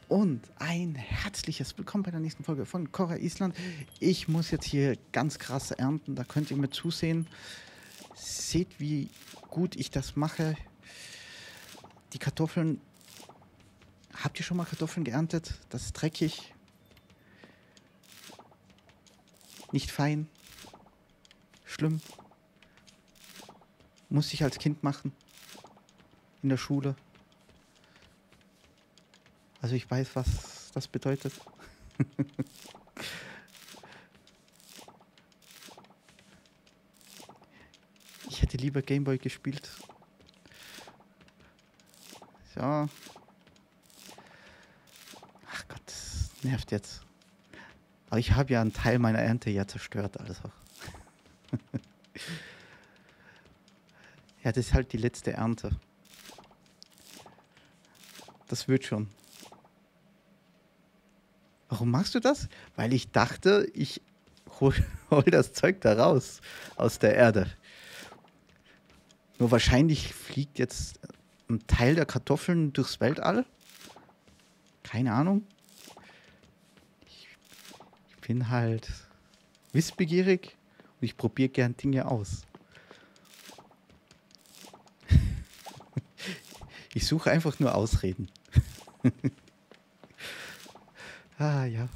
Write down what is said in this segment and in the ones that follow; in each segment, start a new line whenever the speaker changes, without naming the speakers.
Und ein herzliches Willkommen bei der nächsten Folge von Cora Island. Ich muss jetzt hier ganz krass ernten, da könnt ihr mir zusehen. Seht, wie gut ich das mache. Die Kartoffeln. Habt ihr schon mal Kartoffeln geerntet? Das ist dreckig. Nicht fein. Schlimm. Muss ich als Kind machen. In der Schule. Also ich weiß, was das bedeutet. Ich hätte lieber Gameboy gespielt. So. Ach Gott, das nervt jetzt. Aber ich habe ja einen Teil meiner Ernte ja zerstört. Also. Ja, das ist halt die letzte Ernte. Das wird schon. Warum machst du das? Weil ich dachte, ich hol das Zeug da raus aus der Erde. Nur wahrscheinlich fliegt jetzt ein Teil der Kartoffeln durchs Weltall. Keine Ahnung. Ich bin halt wissbegierig und ich probiere gern Dinge aus. Ich suche einfach nur Ausreden. Ah ja.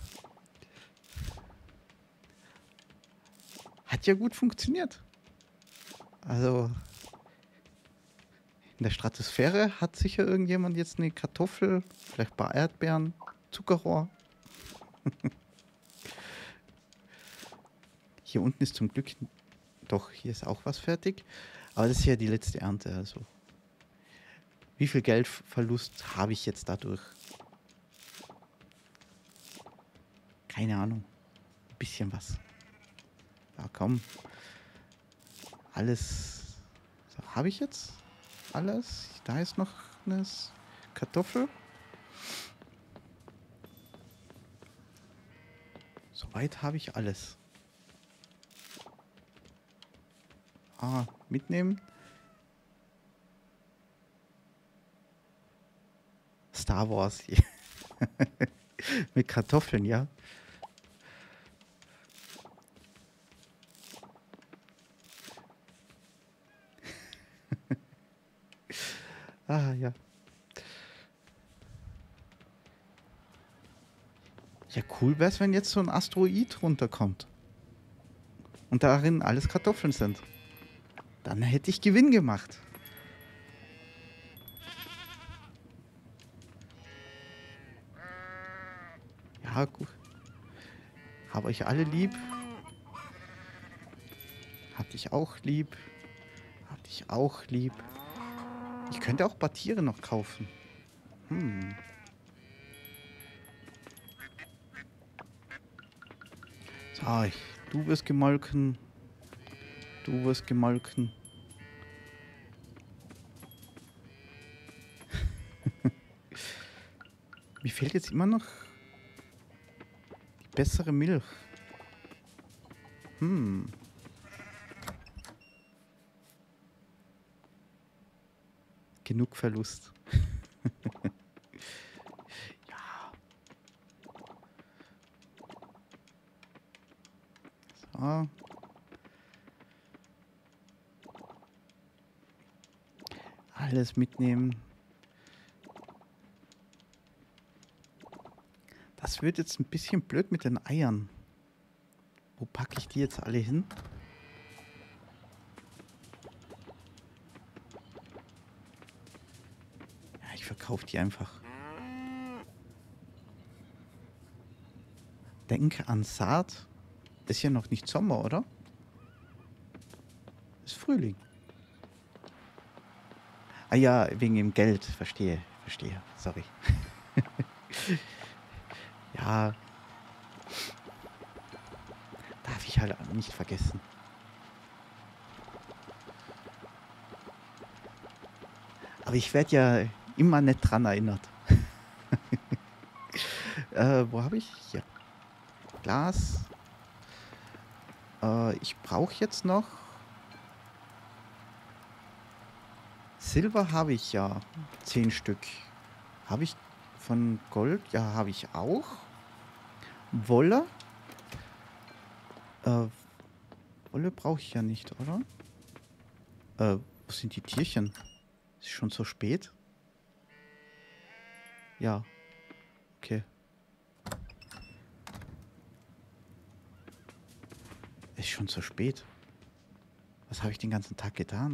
Hat ja gut funktioniert. Also in der Stratosphäre hat sicher irgendjemand jetzt eine Kartoffel, vielleicht ein paar Erdbeeren, Zuckerrohr. Hier unten ist zum Glück, doch, hier ist auch was fertig. Aber das ist ja die letzte Ernte, also. Wie viel Geldverlust habe ich jetzt dadurch? Keine Ahnung. Ein bisschen was. Ja, komm. Alles. So, habe ich jetzt alles? Da ist noch eine Kartoffel. Soweit habe ich alles. Ah, mitnehmen. Star Wars. Mit Kartoffeln, ja. Ah, ja. Ja, cool wäre es, wenn jetzt so ein Asteroid runterkommt. Und darin alles Kartoffeln sind. Dann hätte ich Gewinn gemacht. Ja, gut. Hab euch alle lieb. Hab dich auch lieb. Hab dich auch lieb. Ich könnte auch Tiere noch kaufen. So, du wirst gemolken. Du wirst gemolken. Mir fehlt jetzt immer noch die bessere Milch. Genug Verlust. Ja. So. Alles mitnehmen. Das wird jetzt ein bisschen blöd mit den Eiern. Wo packe ich die jetzt alle hin? Ja, ich verkaufe die einfach. Denke an Saat. Das ist ja noch nicht Sommer, oder? Das ist Frühling. Ah ja, wegen dem Geld. Verstehe. Sorry. Ja. Darf ich halt nicht vergessen. Aber ich werde ja immer nicht dran erinnert. Wo habe ich? Hier. Glas. Ich brauche jetzt noch Silber habe ich ja 10 Stück. Habe ich von Gold. Ja, habe ich auch. Wolle. Wolle brauche ich ja nicht, oder? Wo sind die Tierchen? Ist schon so spät? Ja. Okay. Ist schon so spät. Was habe ich den ganzen Tag getan?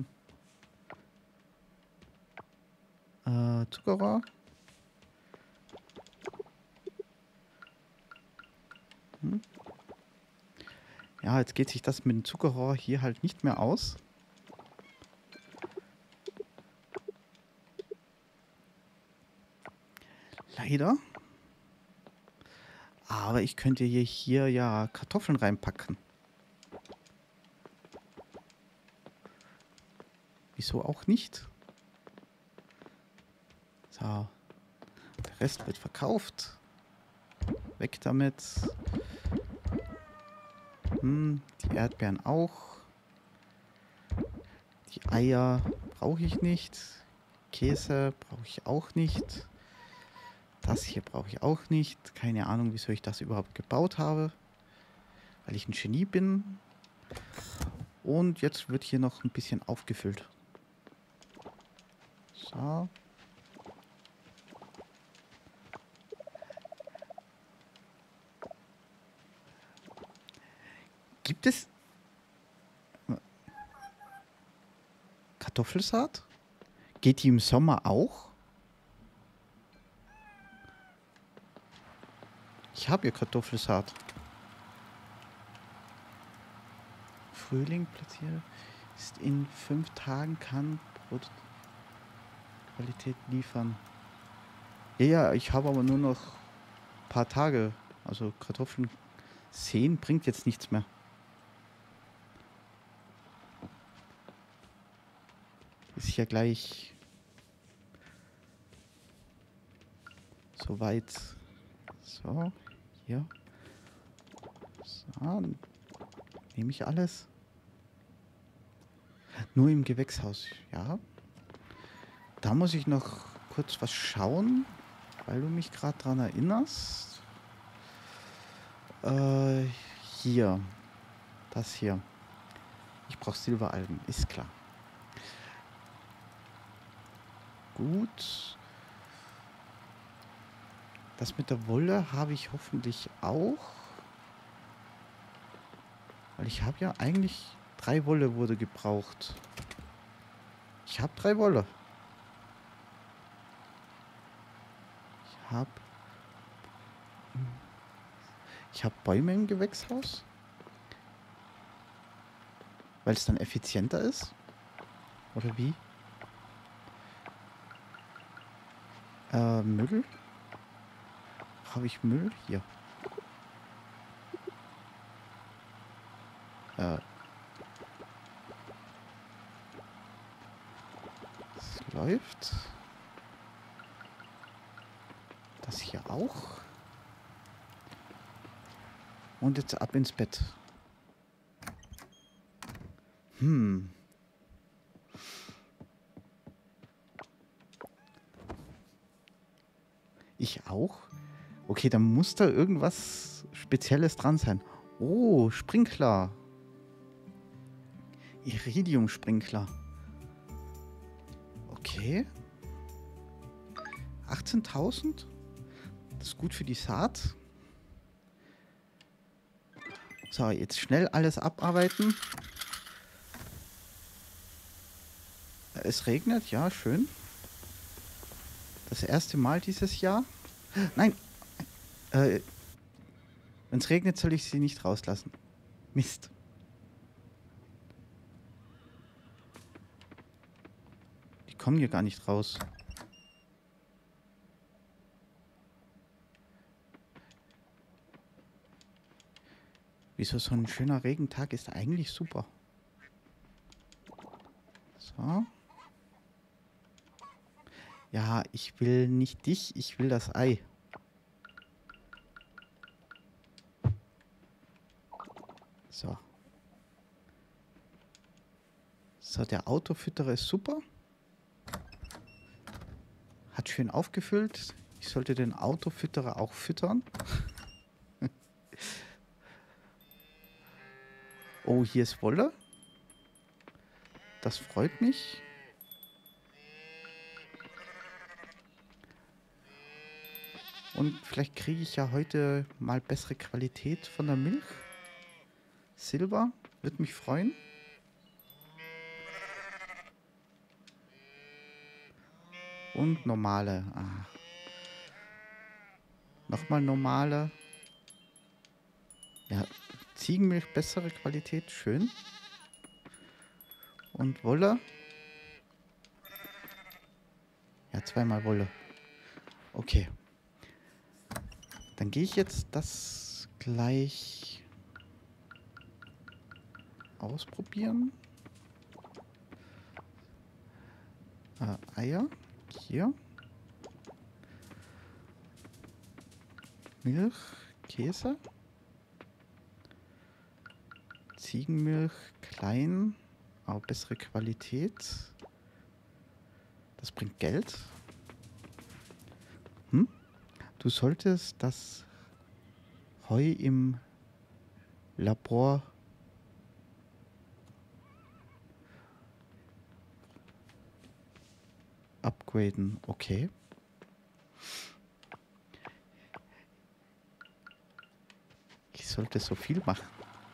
Zuckerrohr. Hm. Ja, jetzt geht sich das mit dem Zuckerrohr hier halt nicht mehr aus. Leider. Aber ich könnte hier ja Kartoffeln reinpacken. Wieso auch nicht? So. Der Rest wird verkauft. Weg damit. Die Erdbeeren auch. Die Eier brauche ich nicht. Käse brauche ich auch nicht. Das hier brauche ich auch nicht. Keine Ahnung, wieso ich das überhaupt gebaut habe. Weil ich ein Genie bin. Und jetzt wird hier noch ein bisschen aufgefüllt. So. Gibt es Kartoffelsaat? Geht die im Sommer auch? Ich habe hier Kartoffelsaat. Frühling platziert. Ist in 5 Tagen kann Qualität liefern. Ja, ich habe aber nur noch ein paar Tage. Also Kartoffeln säen bringt jetzt nichts mehr. Ist ja gleich soweit. So, hier. So, nehme ich alles. Nur im Gewächshaus, ja. Da muss ich noch kurz was schauen, weil du mich gerade dran erinnerst. Hier. Das hier. Ich brauche Silberalgen, ist klar. Gut. Das mit der Wolle habe ich hoffentlich auch. Weil ich habe ja eigentlich 3 Wolle wurde gebraucht. Ich habe 3 Wolle. Ich habe Bäume im Gewächshaus. Weil es dann effizienter ist. Oder wie? Müll? Habe ich Müll? Hier. Es läuft. Das hier auch. Und jetzt ab ins Bett. Ich auch? Okay, dann muss da irgendwas Spezielles dran sein. Oh, Sprinkler. Iridium-Sprinkler. Okay. 18.000? Das ist gut für die Saat. So, jetzt schnell alles abarbeiten. Es regnet, ja, schön. Das erste Mal dieses Jahr. Nein. Wenn es regnet, soll ich sie nicht rauslassen. Mist. Die kommen hier gar nicht raus. Wieso so ein schöner Regentag ist eigentlich super. So. Ja, ich will nicht dich, ich will das Ei. So. So, der Autofütterer ist super. Hat schön aufgefüllt. Ich Ich sollte den Autofütterer auch füttern. Oh, hier ist Wolle. Das freut mich. Und vielleicht kriege ich ja heute mal bessere Qualität von der Milch. Silber, würde mich freuen. Und normale. Ah. Nochmal normale. Ja, Ziegenmilch, bessere Qualität, schön. Und Wolle. Ja, zweimal Wolle. Okay. Dann gehe ich jetzt das gleich ausprobieren. Eier. Hier. Milch. Käse. Ziegenmilch. Klein. Aber bessere Qualität. Das bringt Geld. Du solltest das Heu im Labor upgraden. Okay. Ich sollte so viel machen.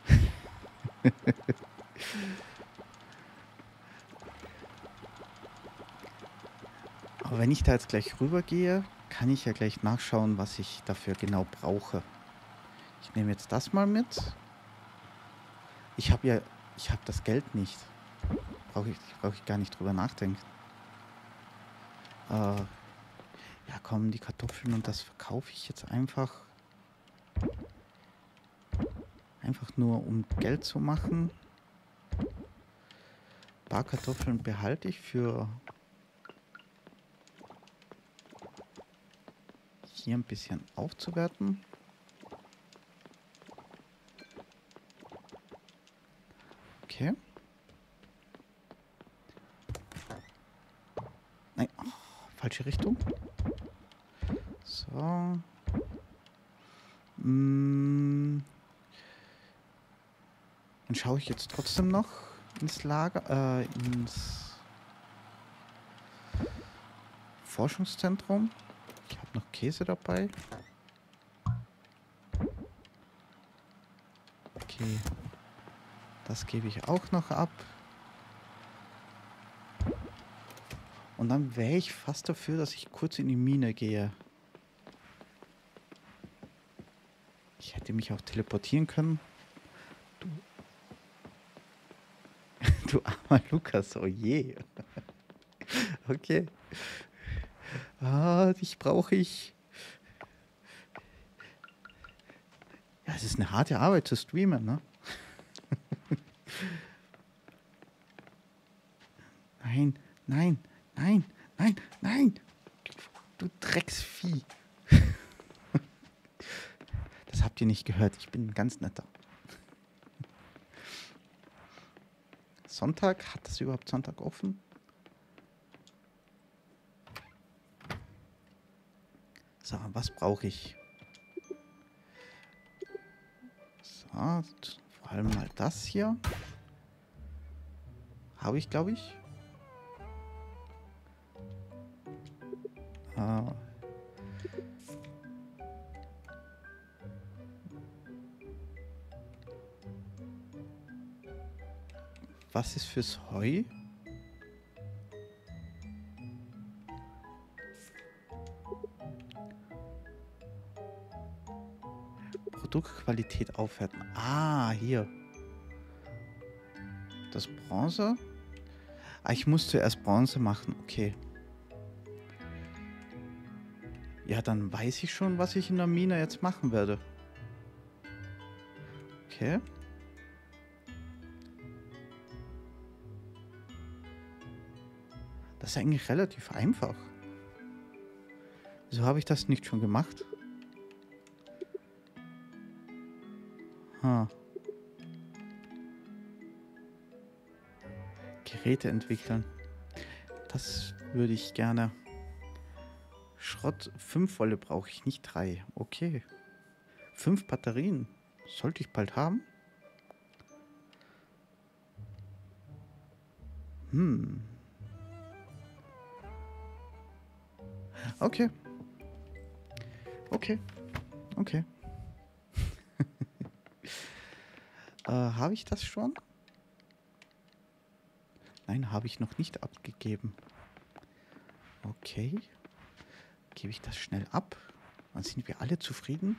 Aber wenn ich da jetzt gleich rüber gehe, kann ich ja gleich nachschauen, was ich dafür genau brauche. Ich nehme jetzt das mal mit. Ich habe das Geld nicht. Brauche ich gar nicht drüber nachdenken. Ja, komm, die Kartoffeln und das verkaufe ich jetzt einfach. Einfach nur, um Geld zu machen. Ein paar Kartoffeln behalte ich für hier ein bisschen aufzuwerten. Okay. Nein, oh, falsche Richtung. So. Dann schaue ich jetzt trotzdem noch ins Lager, ins Forschungszentrum. Ich habe noch Käse dabei. Okay. Das gebe ich auch noch ab. Und dann wäre ich fast dafür, dass ich kurz in die Mine gehe. Ich hätte mich auch teleportieren können. Du armer Lukas, oh je. Okay. Dich brauche ich. Ja, es ist eine harte Arbeit zu streamen, ne? Nein, nein, nein, nein, nein. Du Drecksvieh. Das habt ihr nicht gehört. Ich bin ein ganz netter. Sonntag? Hat das überhaupt Sonntag offen? So, was brauche ich? So, vor allem mal das hier. Habe ich, glaube ich. Was ist fürs Heu? Produktqualität aufwerten. Ah, hier. Das Bronze. Ah, ich muss zuerst Bronze machen. Okay. Ja, dann weiß ich schon, was ich in der Mine jetzt machen werde. Okay. Das ist eigentlich relativ einfach. Wieso habe ich das nicht schon gemacht? Geräte entwickeln. Das würde ich gerne Schrott 5 Wolle brauche ich, nicht 3. Okay. 5 Batterien. Sollte ich bald haben? Okay. Okay. Okay. Habe ich das schon? Nein, habe ich noch nicht abgegeben. Okay. Gebe ich das schnell ab? Dann sind wir alle zufrieden.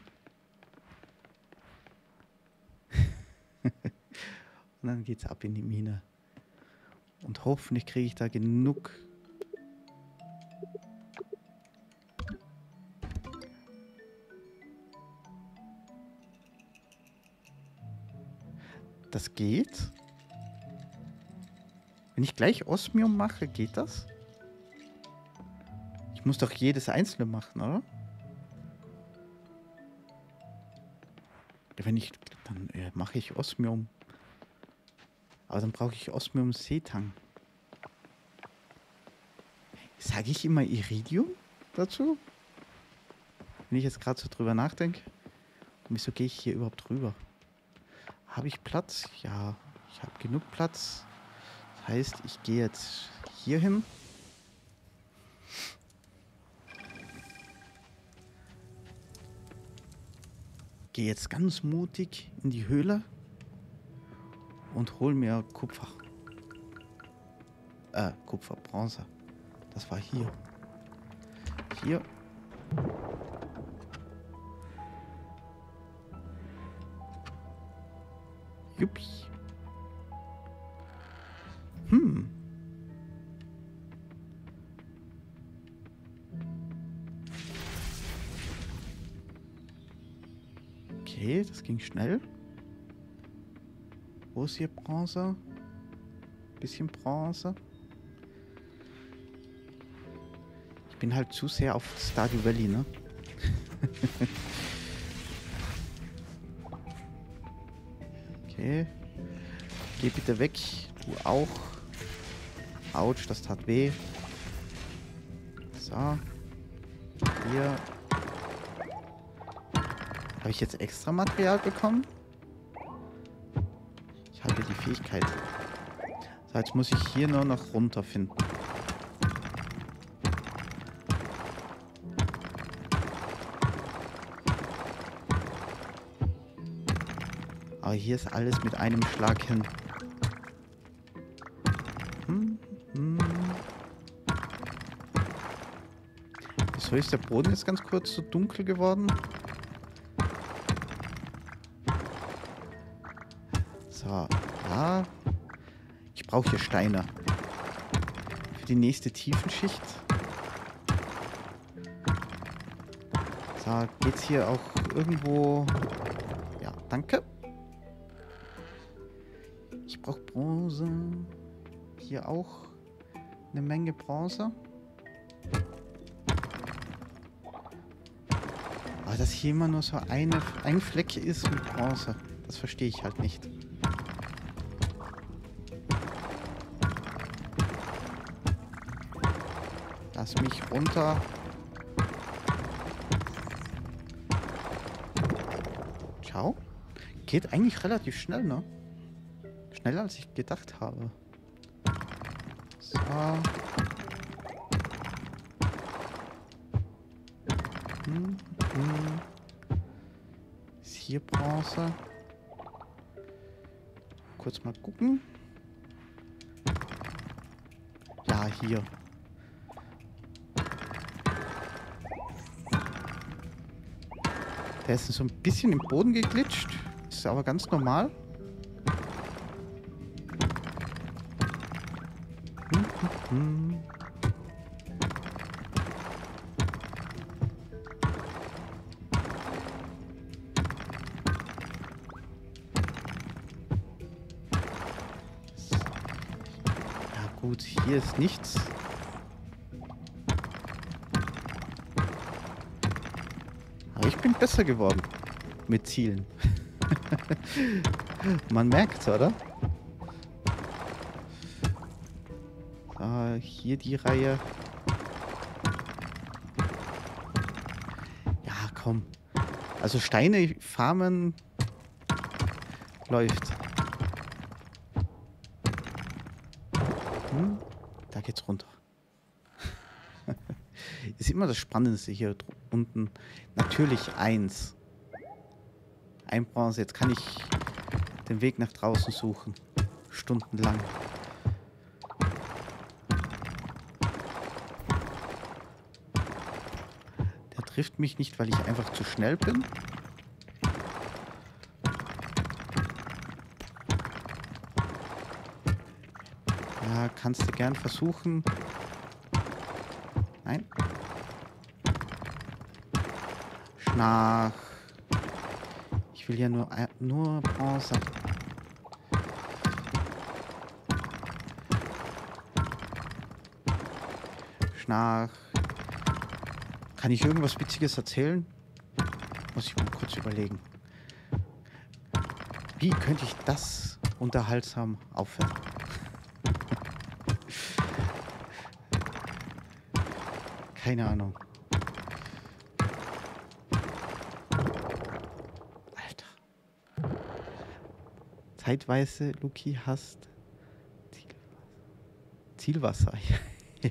Und dann geht's ab in die Mine. Und hoffentlich kriege ich da genug. Das geht. Wenn ich gleich Osmium mache, geht das? Ich muss doch jedes einzelne machen, oder? Wenn ich, dann mache ich Osmium. Aber dann brauche ich Osmium-Setang. Sage ich immer Iridium dazu? Wenn ich jetzt gerade so drüber nachdenke. Und wieso gehe ich hier überhaupt drüber? Habe ich Platz? Ja, ich habe genug Platz. Das heißt, ich gehe jetzt hier hin. Gehe jetzt ganz mutig in die Höhle und hol mir Kupfer. Kupfer, Bronze. Das war hier. Hier. Juppi. Okay, das ging schnell. Wo ist hier Bronze? Bisschen Bronze. Ich bin halt zu sehr auf Stardew Valley, ne? Okay. Geh bitte weg. Du auch. Autsch, das tat weh. So. Hier. Habe ich jetzt extra Material bekommen? Ich habe die Fähigkeit. So, jetzt muss ich hier nur noch runterfinden. Aber hier ist alles mit einem Schlag hin. Wieso ist der Boden jetzt ganz kurz so dunkel geworden? So, ja. Ich brauche hier Steine. Für die nächste Tiefenschicht. So, geht's hier auch irgendwo... Ja, danke. Ich brauche Bronze. Hier auch eine Menge Bronze. Aber dass hier immer nur so ein Fleck ist mit Bronze, das verstehe ich halt nicht. Lass mich runter. Ciao. Geht eigentlich relativ schnell, ne? Schneller als ich gedacht habe. So. Ist hier Bronze? Kurz mal gucken. Ja, hier. Der ist so ein bisschen im Boden geglitscht. Ist aber ganz normal. Ja gut, hier ist nichts. Aber ich bin besser geworden mit Zielen. Man merkt's, oder? Hier die Reihe. komm. Also Steine farmen läuft. Da geht's runter. Ist immer das Spannendste hier unten. Natürlich 1. Ein Bronze. Jetzt kann ich den Weg nach draußen suchen. Stundenlang. Der trifft mich nicht, weil ich einfach zu schnell bin. Ja, kannst du gern versuchen. Nein. Schnach. Ich will ja nur Bronze. Schnach. Kann ich irgendwas Witziges erzählen? Muss ich mal kurz überlegen. Wie könnte ich das unterhaltsam aufhören? Keine Ahnung. Alter. Zeitweise, Luki, hast Zielwasser. Ja.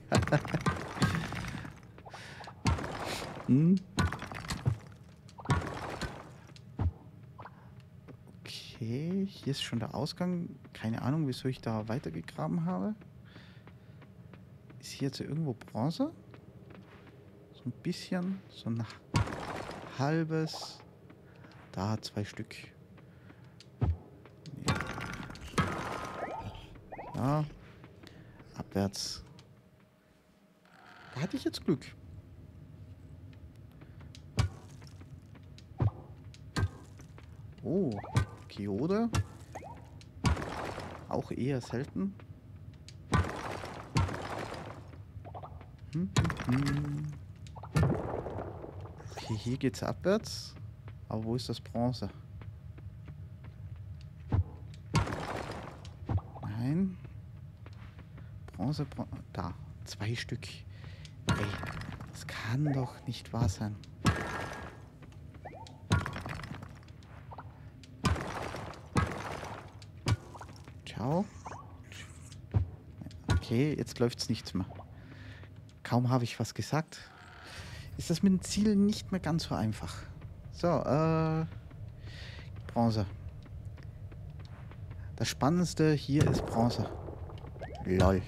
Okay, hier ist schon der Ausgang. Keine Ahnung, wieso ich da weitergegraben habe. Ist hier jetzt irgendwo Bronze? So ein bisschen, so ein halbes. Da 2 Stück. Ja. Abwärts. Da hatte ich jetzt Glück. Oh, Geode. Auch eher selten. Okay, hier geht's abwärts. Aber wo ist das Bronze? Nein. Bronze. Da. 2 Stück. Ey, das kann doch nicht wahr sein. Ciao. Okay, jetzt läuft's nichts mehr. Kaum habe ich was gesagt. Ist das mit dem Ziel nicht mehr ganz so einfach. So, Bronze. Das Spannendste hier ist Bronze. Lol.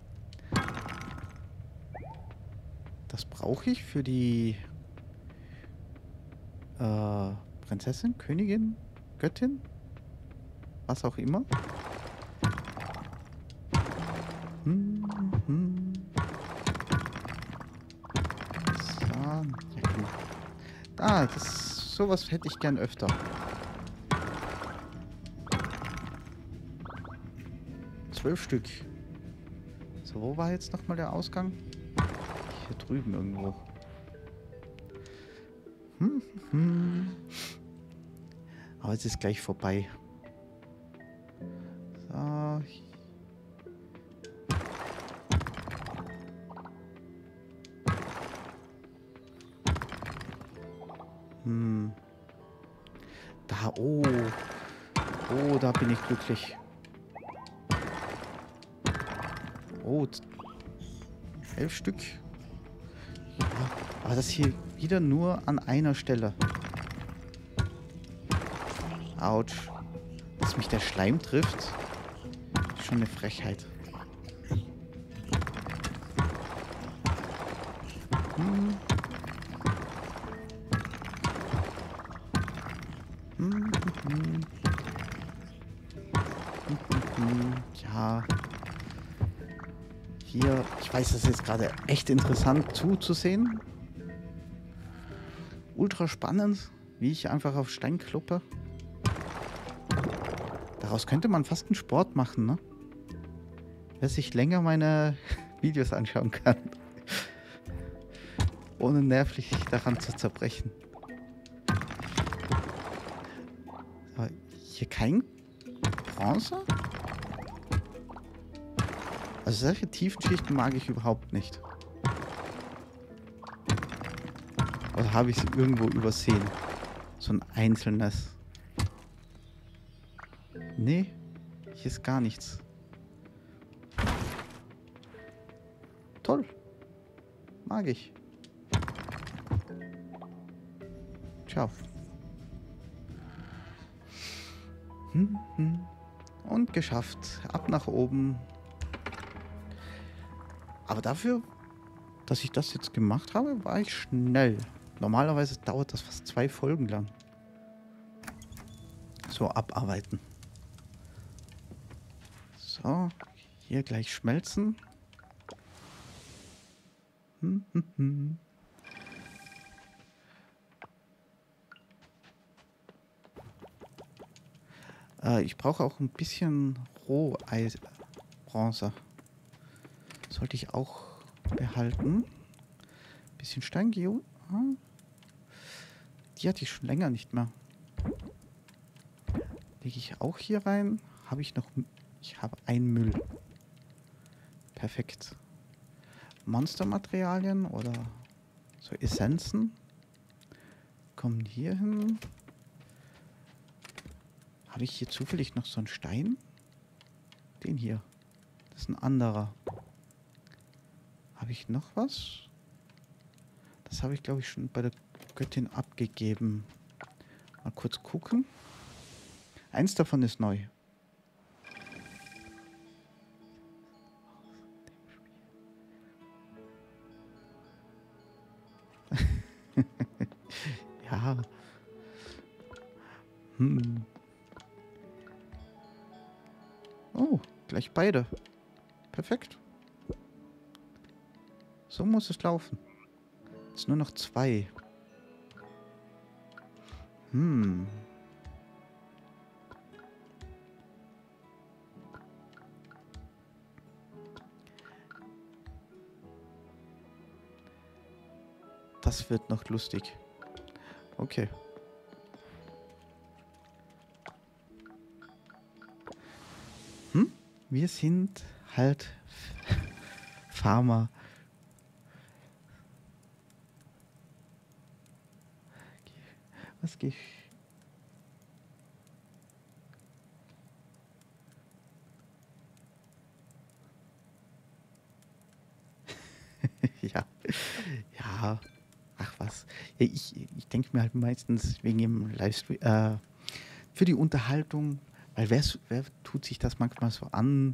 Das brauche ich für die Prinzessin, Königin, Göttin, was auch immer. So, ja, genau. Da, sowas hätte ich gern öfter. Zwölf Stück. So, wo war jetzt nochmal der Ausgang? Hier drüben irgendwo. Aber es ist gleich vorbei. So. Da, oh. Oh, da bin ich glücklich. Oh, 11 Stück. Ja, aber das hier wieder nur an einer Stelle. Autsch. Dass mich der Schleim trifft, ist schon eine Frechheit. Ja. Hier, ich weiß, das ist jetzt gerade echt interessant zuzusehen. Ultra spannend, wie ich einfach auf Stein kloppe. Daraus könnte man fast einen Sport machen, ne? Wer sich länger meine Videos anschauen kann. Ohne nervlich daran zu zerbrechen. Aber hier kein Bronze? Also solche tiefen Schichten mag ich überhaupt nicht. Oder habe ich es irgendwo übersehen? So ein einzelnes. Nee, hier ist gar nichts. Toll. Mag ich. Ciao. Und geschafft. Ab nach oben. Aber dafür, dass ich das jetzt gemacht habe, war ich schnell. Normalerweise dauert das fast 2 Folgen lang. So, abarbeiten. So, hier gleich schmelzen. Ich brauche auch ein bisschen Roheisbronze. Sollte ich auch behalten. Bisschen Steingeo. Die hatte ich schon länger nicht mehr. Lege ich auch hier rein. Habe ich noch... Ich habe einen Müll. Perfekt. Monstermaterialien oder so Essenzen kommen hier hin. Habe ich hier zufällig noch so einen Stein? Den hier. Das ist ein anderer. Habe ich noch was? Das habe ich, glaube ich, schon bei der Göttin abgegeben. Mal kurz gucken. Eins davon ist neu. Ja. Oh, gleich beide. Perfekt. So muss es laufen. Jetzt nur noch 2. Das wird noch lustig. Okay. Wir sind halt Farmer. Was geht? Ja. Ja. Ach was. Ja, ich denke mir halt meistens wegen dem Livestream, für die Unterhaltung, weil wer tut sich das manchmal so an?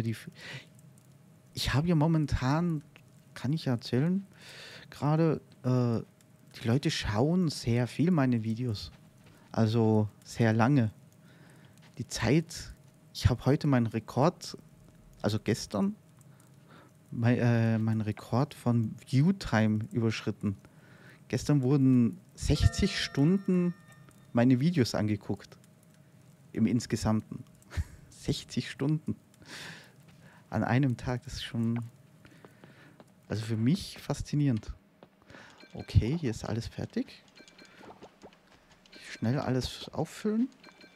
Ich habe ja momentan, kann ich ja erzählen, gerade die Leute schauen sehr viel meine Videos. Also sehr lange. Die Zeit, ich habe heute meinen Rekord, also gestern, meinen Rekord von Viewtime überschritten. Gestern wurden 60 Stunden meine Videos angeguckt. Im Insgesamten. 60 Stunden. An einem Tag, das ist schon, also für mich faszinierend. Okay, hier ist alles fertig. Schnell alles auffüllen.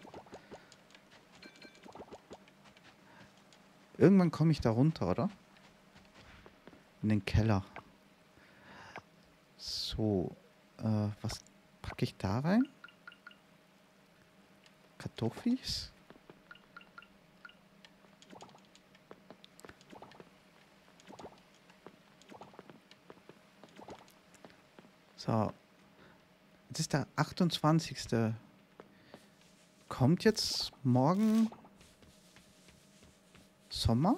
Irgendwann komme ich da runter, oder? In den Keller. So, was packe ich da rein? Kartoffels? So, jetzt ist der 28. Kommt jetzt morgen Sommer?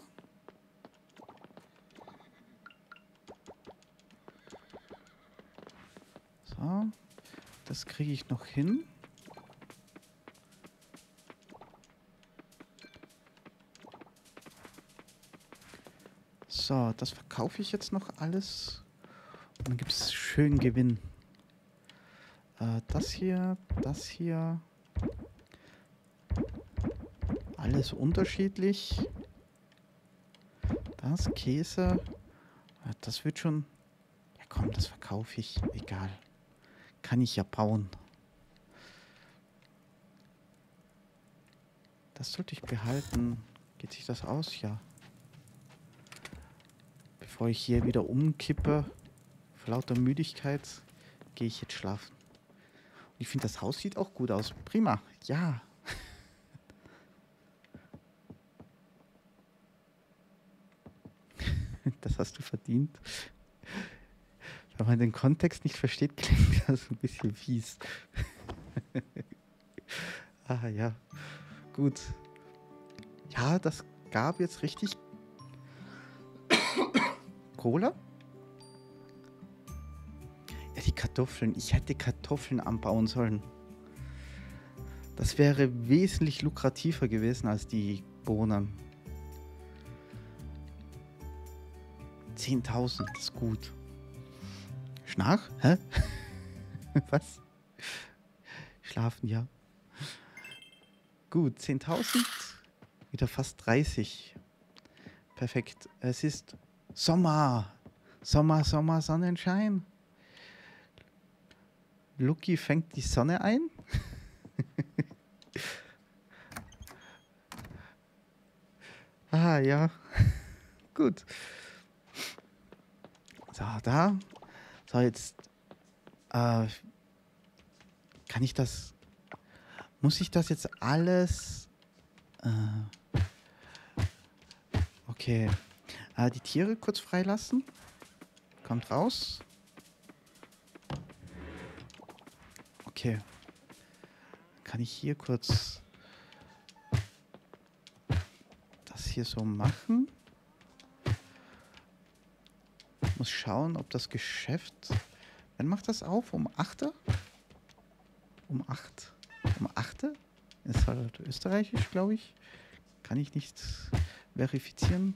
So, das kriege ich noch hin. So, das verkaufe ich jetzt noch alles. Und dann gibt es schön Gewinn. Das hier. Alles unterschiedlich. Das, Käse. Das wird schon... Ja komm, das verkaufe ich. Egal. Kann ich ja bauen. Das sollte ich behalten. Geht sich das aus? Ja. Bevor ich hier wieder umkippe, vor lauter Müdigkeit, gehe ich jetzt schlafen. Und ich finde, das Haus sieht auch gut aus. Prima. Ja. Das hast du verdient. Wenn man den Kontext nicht versteht, klingt das ein bisschen fies. Ah ja, gut. Ja, das gab jetzt richtig Cola. Ja, die Kartoffeln. Ich hätte Kartoffeln anbauen sollen. Das wäre wesentlich lukrativer gewesen als die Bohnen. 10.000, das ist gut. Schnarch? Hä? Was? Schlafen, ja. Gut, 10.000. Wieder fast 30. Perfekt. Es ist Sommer. Sommer, Sommer, Sonnenschein. Lucky fängt die Sonne ein. Ah, ja. Gut. So, da. So, jetzt kann ich das... Muss ich das jetzt alles... okay. Die Tiere kurz freilassen. Kommt raus. Okay. Kann ich hier kurz das hier so machen? Muss schauen, ob das Geschäft... Wann macht das auf? Um 8? Um 8? Um 8? Ist halt österreichisch, glaube ich. Kann ich nicht verifizieren.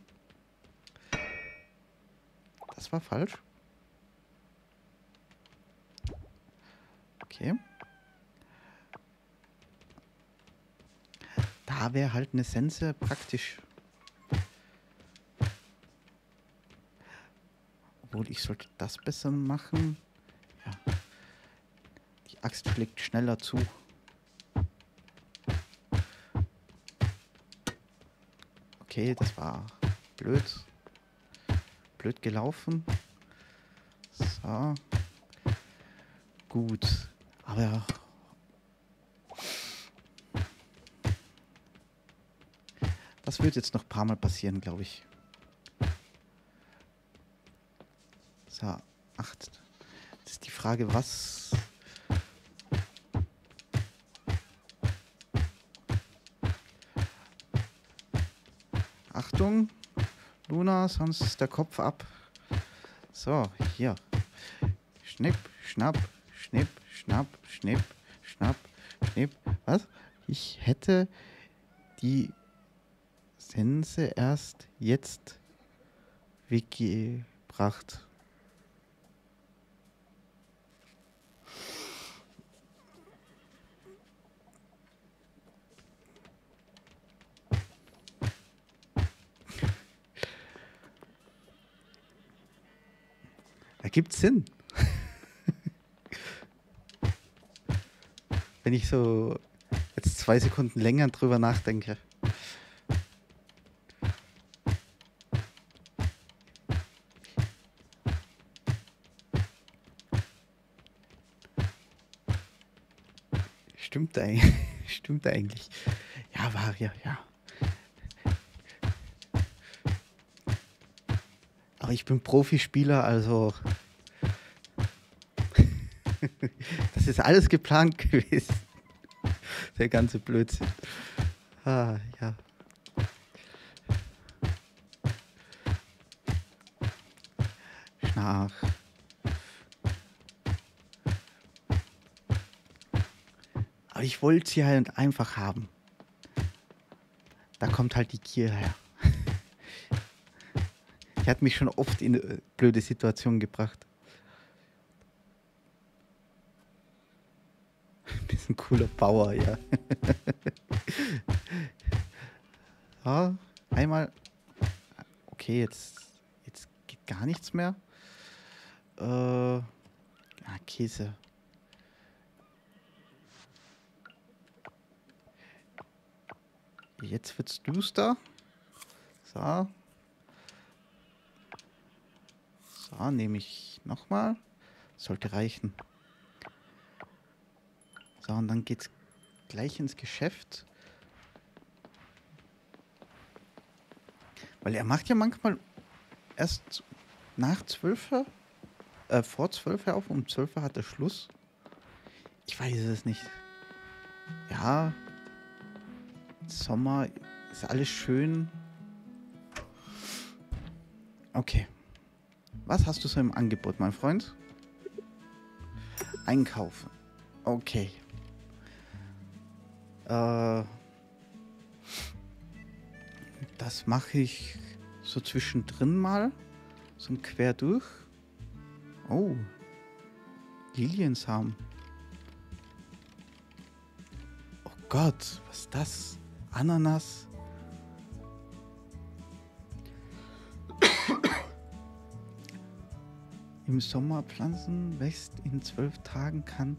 Das war falsch. Okay. Da wäre halt eine Sense praktisch. Obwohl, ich sollte das besser machen. Ja. Die Axt schlägt schneller zu. Okay, das war blöd. Blöd gelaufen. So. Gut. Aber das wird jetzt noch ein paar Mal passieren, glaube ich. So, 8. Das ist die Frage, was... Achtung, Luna, sonst ist der Kopf ab. So, hier. Schnipp, schnapp, schnipp, schnapp, schnipp, schnapp, schnipp. Was? Ich hätte die Sense erst jetzt weggebracht. Ergibt Sinn. Wenn ich so jetzt 2 Sekunden länger drüber nachdenke. Stimmt eigentlich. Stimmt eigentlich. Ja, war ja, ja. Aber ich bin Profispieler, also das ist alles geplant gewesen. Der ganze Blödsinn. Ah, ja. Schnarch. Aber ich wollte sie halt einfach haben. Da kommt halt die Gier her. Die hat mich schon oft in eine blöde Situation gebracht. Ein bisschen cooler Bauer, ja. So, einmal. Okay, jetzt geht gar nichts mehr. Käse. Jetzt wird's duster. So. So, nehme ich nochmal. Sollte reichen. So, und dann geht's gleich ins Geschäft. Weil er macht ja manchmal erst nach 12 vor 12 auf, um 12 hat er Schluss. Ich weiß es nicht. Ja, Sommer ist alles schön. Okay. Was hast du so im Angebot, mein Freund? Einkaufen. Okay. Das mache ich so zwischendrin mal. So ein quer durch. Oh. Liliensamen. Oh Gott, was ist das? Ananas. Im Sommer pflanzen, wächst in 12 Tagen, kann...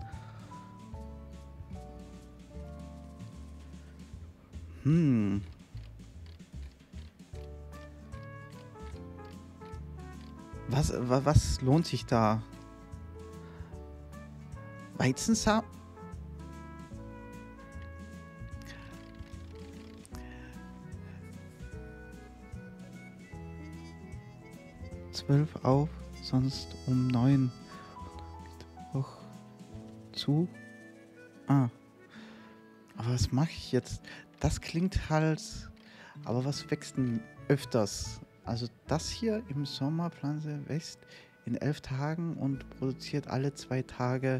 Was lohnt sich da? Weizensamen? Zwölf auf, sonst um 9 auch zu. Ah. Aber was mache ich jetzt? Das klingt halt... Aber was wächst denn öfters? Also das hier im Sommer Pflanze wächst in 11 Tagen und produziert alle 2 Tage.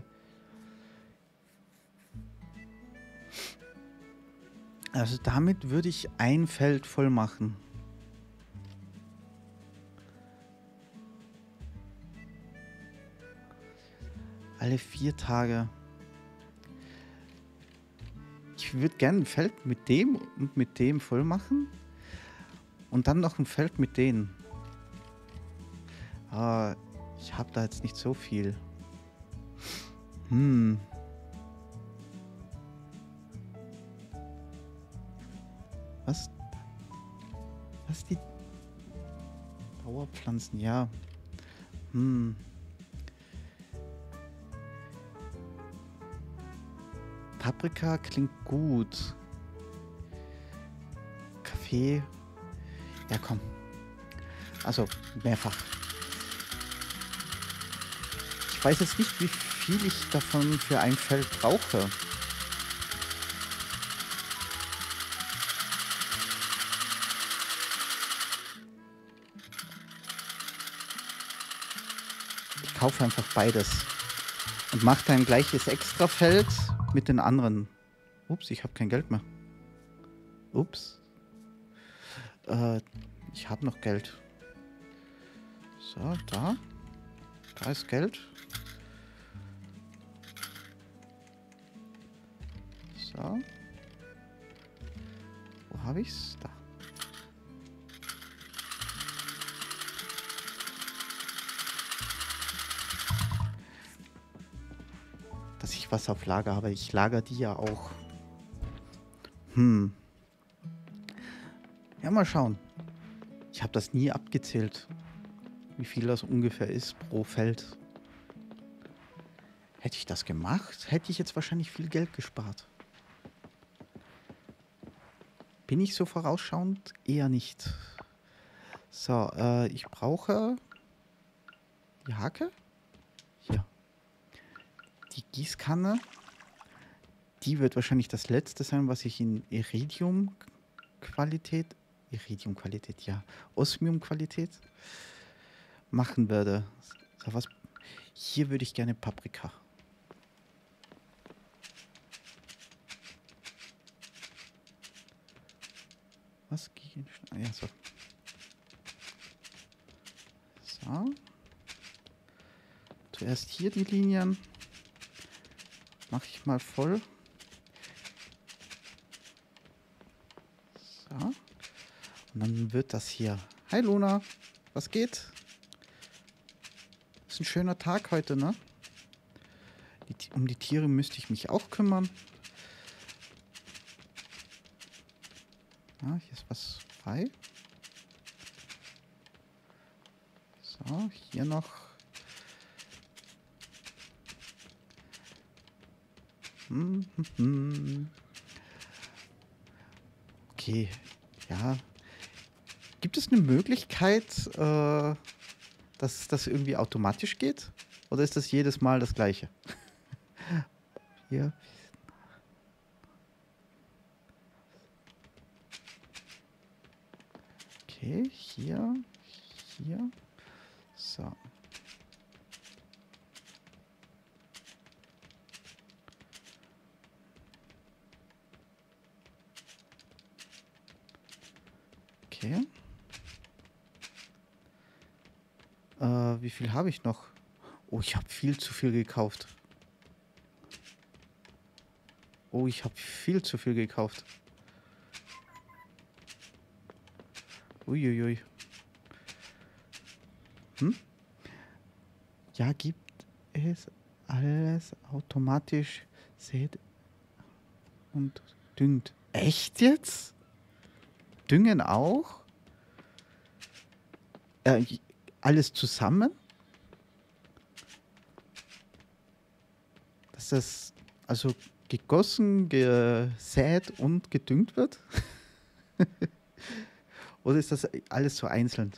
Also damit würde ich ein Feld voll machen. Alle 4 Tage. Ich würde gerne ein Feld mit dem und mit dem voll machen. Und dann noch ein Feld mit denen. Aber ich habe da jetzt nicht so viel. Was? Was die Dauerpflanzen? Ja. Paprika klingt gut. Kaffee. Ja, komm. Also, mehrfach. Ich weiß jetzt nicht, wie viel ich davon für ein Feld brauche. Ich kaufe einfach beides. Und mache dann ein gleiches Extrafeld mit den anderen. Ups, ich habe kein Geld mehr. Ups. Ich habe noch Geld. So, da. Da ist Geld. So. Wo habe ich's? Da. Dass ich was auf Lager habe. Ich lager die ja auch. Ja, mal schauen. Ich habe das nie abgezählt, wie viel das ungefähr ist pro Feld. Hätte ich das gemacht, hätte ich jetzt wahrscheinlich viel Geld gespart. Bin ich so vorausschauend? Eher nicht. So, ich brauche die Hake. Hier. Die Gießkanne. Die wird wahrscheinlich das letzte sein, was ich in Iridium-Qualität, ja, Osmium-Qualität machen werde. So, was? Hier würde ich gerne Paprika. Was gegen... Ja, so. So. Zuerst hier die Linien. Mache ich mal voll. So. Und dann wird das hier. Hi Luna, was geht? Ist ein schöner Tag heute, ne? Um die Tiere müsste ich mich auch kümmern. Ja, hier ist was frei. So, hier noch. Okay, ja. Gibt es eine Möglichkeit, dass das irgendwie automatisch geht? Oder ist das jedes Mal das Gleiche? Hier. Okay, hier. So. Okay. Wie viel habe ich noch? Oh, ich habe viel zu viel gekauft. Oh, ich habe viel zu viel gekauft. Uiuiui. Ja, gibt es alles automatisch sät und düngt. Echt jetzt? Düngen auch? Alles zusammen? Dass das also gegossen, gesät und gedüngt wird? Oder ist das alles so einzeln?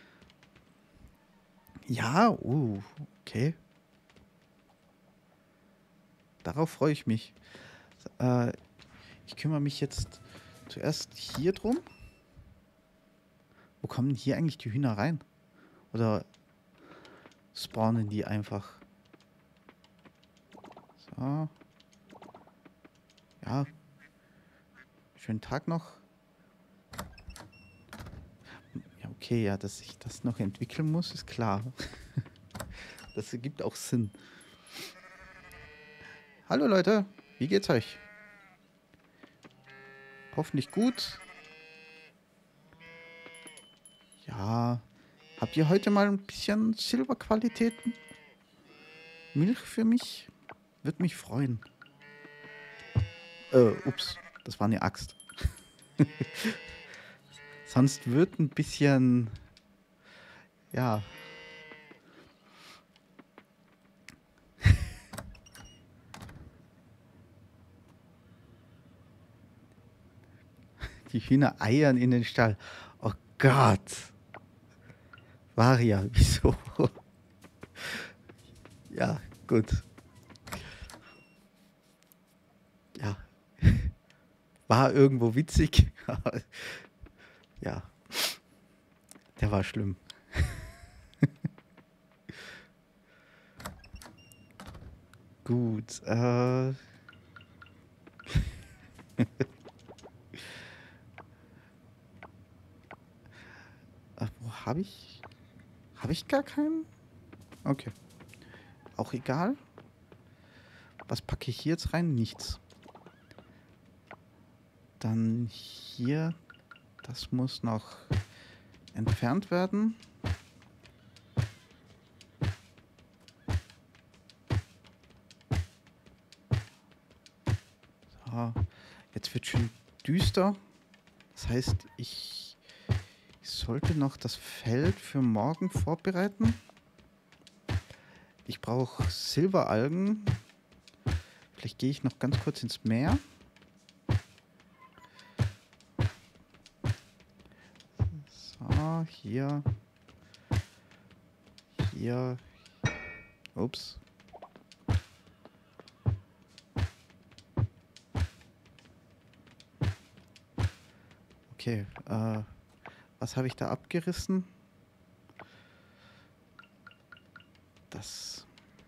Ja, okay. Darauf freue ich mich. Ich kümmere mich jetzt zuerst hier drum. Wo kommen hier eigentlich die Hühner rein? Oder spawnen die einfach? So. Ja. Schönen Tag noch. Ja, okay, ja, dass ich das noch entwickeln muss, ist klar. Das ergibt auch Sinn. Hallo Leute, wie geht's euch? Hoffentlich gut. Ja. Habt ihr heute mal ein bisschen Silberqualität? Milch für mich? Würde mich freuen. Ups, das war eine Axt. Sonst wird ein bisschen... Ja. Die Hühner eiern in den Stall. Oh Gott. Varia, wieso? Ja, gut. Ja. War irgendwo witzig. Ja. Der war schlimm. Gut. Wo habe ich? Habe ich gar keinen? Okay. Auch egal. Was packe ich hier jetzt rein? Nichts. Dann hier. Das muss noch entfernt werden. So. Jetzt wird schön düster. Das heißt, ich sollte noch das Feld für morgen vorbereiten. Ich brauche Silberalgen. Vielleicht gehe ich noch ganz kurz ins Meer. So, hier. Hier. Ups. Okay, was habe ich da abgerissen? Das.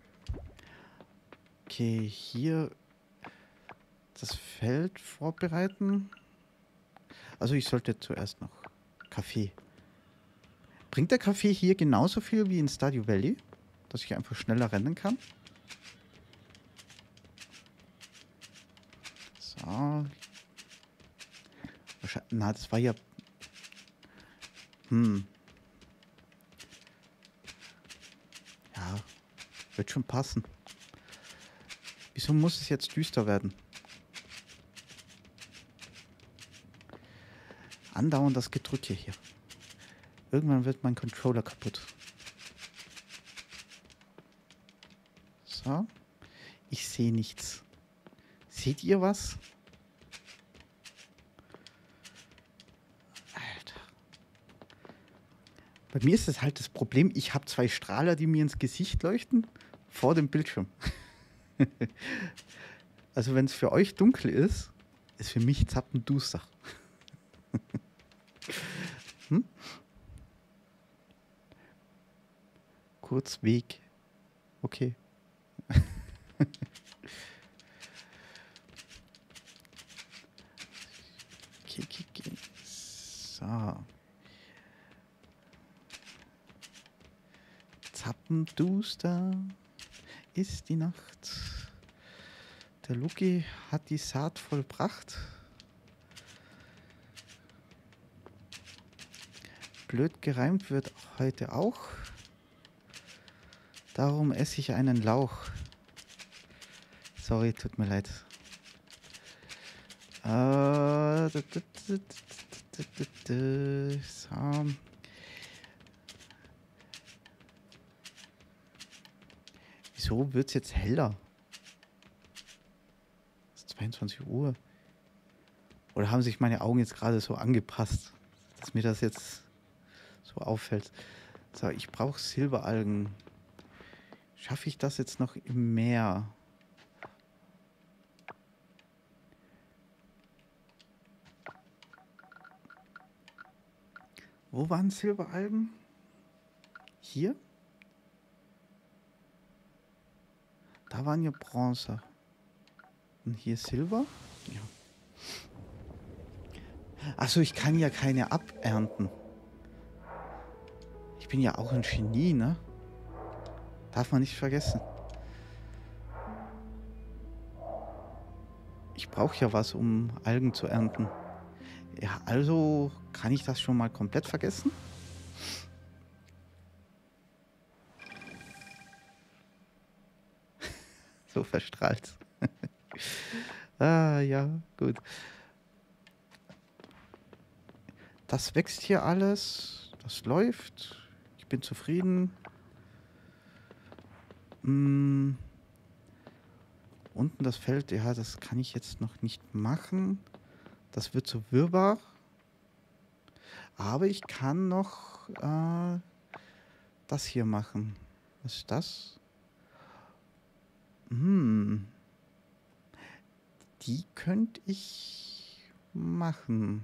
Okay, hier das Feld vorbereiten. Also ich sollte zuerst noch Kaffee. Bringt der Kaffee hier genauso viel wie in Stardew Valley? Dass ich einfach schneller rennen kann? So. Na, das war ja... Ja, wird schon passen. Wieso muss es jetzt düster werden? Andauernd das Gedrücke hier. Irgendwann wird mein Controller kaputt. So. Ich sehe nichts. Seht ihr was? Alter. Bei mir ist es halt das Problem, ich habe 2 Strahler, die mir ins Gesicht leuchten, vor dem Bildschirm. Also wenn es für euch dunkel ist für mich zappenduster. Hm? Kurz Weg. Okay. Okay. So. Zappenduster ist die Nacht. Der Luki hat die Saat vollbracht. Blöd gereimt wird heute auch. Darum esse ich einen Lauch. Sorry, tut mir leid. So. Wieso wird es jetzt heller? Es ist 22 Uhr. Oder haben sich meine Augen jetzt gerade so angepasst, dass mir das jetzt so auffällt? So, ich brauche Silberalgen. Schaffe ich das jetzt noch im Meer? Wo waren Silberalgen? Hier? Da waren ja Bronze. Und hier Silber? Ja. Achso, ich kann ja keine abernten. Ich bin ja auch ein Genie, ne? Darf man nicht vergessen. Ich brauche ja was, um Algen zu ernten. Ja, also kann ich das schon mal komplett vergessen? So verstrahlt. Ja, gut. Das wächst hier alles. Das läuft. Ich bin zufrieden. Unten das Feld, ja, das kann ich jetzt noch nicht machen. Das wird so wirrwarr. Aber ich kann noch das hier machen. Was ist das? Die könnte ich machen.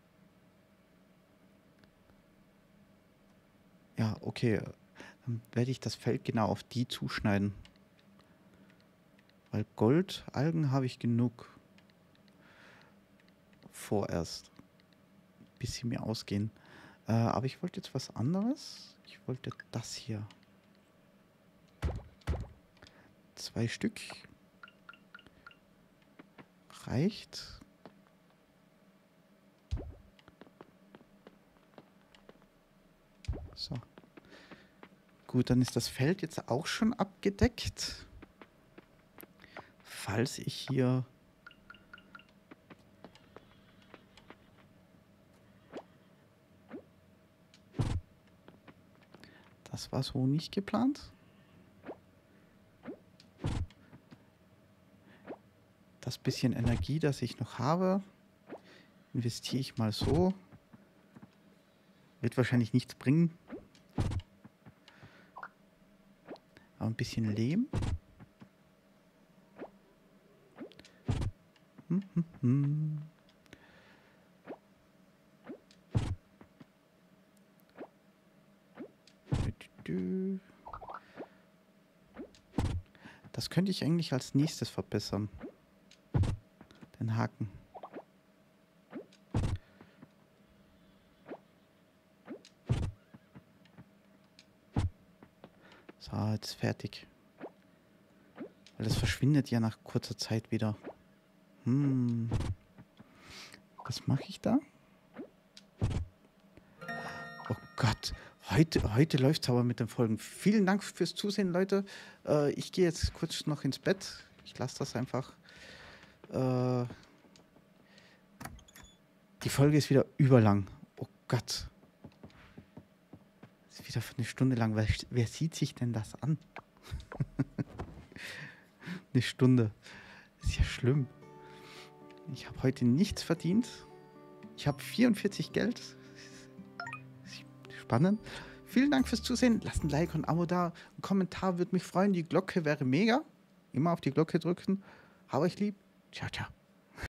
Ja, okay. Dann werde ich das Feld genau auf die zuschneiden. Weil Goldalgen habe ich genug. Vorerst. Bis sie mir ausgehen. Aber ich wollte jetzt was anderes. Ich wollte das hier. 2 Stück. Reicht. So. Gut, dann ist das Feld jetzt auch schon abgedeckt. Falls ich hier das war so nicht geplant. Das bisschen Energie, das ich noch habe, investiere ich mal so. Wird wahrscheinlich nichts bringen. Aber ein bisschen Lehm. Das könnte ich eigentlich als nächstes verbessern. Den Haken. So, jetzt fertig. Weil das verschwindet ja nach kurzer Zeit wieder. Was mache ich da? Oh Gott. Heute läuft es aber mit den Folgen. Vielen Dank fürs Zusehen, Leute. Ich gehe jetzt kurz noch ins Bett. Ich lasse das einfach. Die Folge ist wieder überlang. Oh Gott. Ist wieder für eine Stunde lang. Wer sieht sich denn das an? Eine Stunde. Ist ja schlimm. Ich habe heute nichts verdient. Ich habe 44 Geld. Spannend. Vielen Dank fürs Zusehen. Lasst ein Like und ein Abo da. Ein Kommentar würde mich freuen. Die Glocke wäre mega. Immer auf die Glocke drücken. Hab euch lieb. Ciao, ciao.